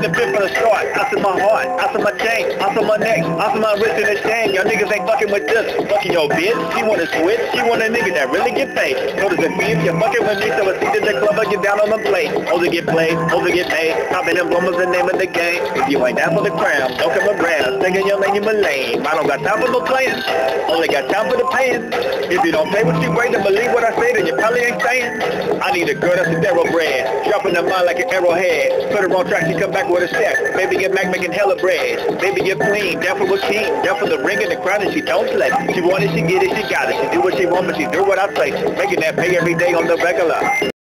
the fifth from the start. I said my heart, I said my chain, I said my neck, I said my wrist in the chain. Y'all niggas ain't fucking with this. Fucking your bitch, she wanna switch, she want a nigga that really get paid. Notice the beef, you're fucking with me, so a seat in the club, I get down on the plate. Over get played, over get paid. Popping them bombers, the name of the game. If you ain't down for the crown, don't come around. Thinking your lane, you my lame. I don't got time for no playing, only got time for the paying. If you don't pay what you bring, then believe what I say, then you probably ain't saying. I need a girl that's a thoroughbred, dropping the mind like an arrowhead. Put her on track, she come back with a step. Baby get back making hella bread. Baby get clean, down for a king, down for the ring and the crown, and she don't play. She want it, she get it, she got it. She do what she want, but she do what I say. Making that pay every day on the regular.